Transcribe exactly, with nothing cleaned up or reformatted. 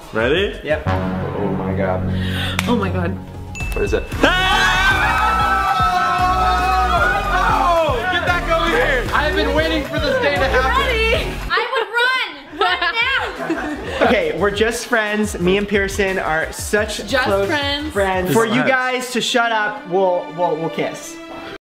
Ready? Yep. Oh my god. Oh my god. What is it? Oh! Get back over here! I've been waiting for this day to happen. Ready? I would run! Run now! Okay, we're just friends. Me and Pearson are such Just close friends. friends. Just For you friends. guys to shut up, we'll we'll we'll kiss.